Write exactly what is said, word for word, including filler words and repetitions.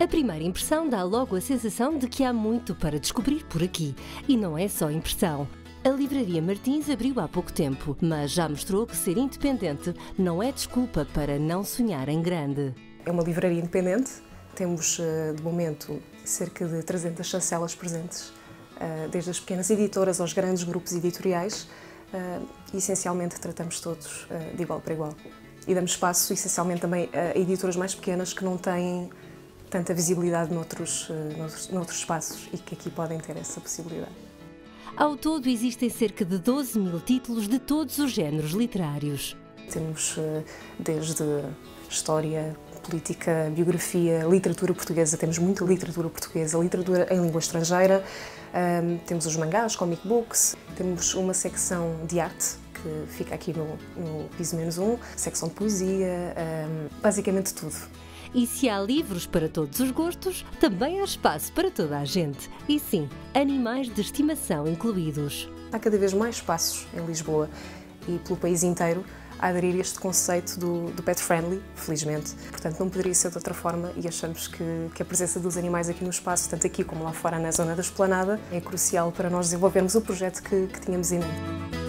A primeira impressão dá logo a sensação de que há muito para descobrir por aqui. E não é só impressão. A Livraria Martins abriu há pouco tempo, mas já mostrou que ser independente não é desculpa para não sonhar em grande. É uma livraria independente, temos de momento cerca de trezentas chancelas presentes, desde as pequenas editoras aos grandes grupos editoriais, e essencialmente tratamos todos de igual para igual. E damos espaço essencialmente também a editoras mais pequenas que não têm tanta visibilidade noutros, noutros, noutros espaços e que aqui podem ter essa possibilidade. Ao todo existem cerca de doze mil títulos de todos os géneros literários. Temos desde história, política, biografia, literatura portuguesa, temos muita literatura portuguesa, literatura em língua estrangeira, um, temos os mangás, comic books, temos uma secção de arte que fica aqui no, no piso menos um, secção de poesia, um, basicamente tudo. E se há livros para todos os gostos, também há espaço para toda a gente. E sim, animais de estimação incluídos. Há cada vez mais espaços em Lisboa e pelo país inteiro a aderir a este conceito do, do pet friendly, felizmente. Portanto, não poderia ser de outra forma e achamos que, que a presença dos animais aqui no espaço, tanto aqui como lá fora na zona da Esplanada, é crucial para nós desenvolvermos o projeto que, que tínhamos em mente.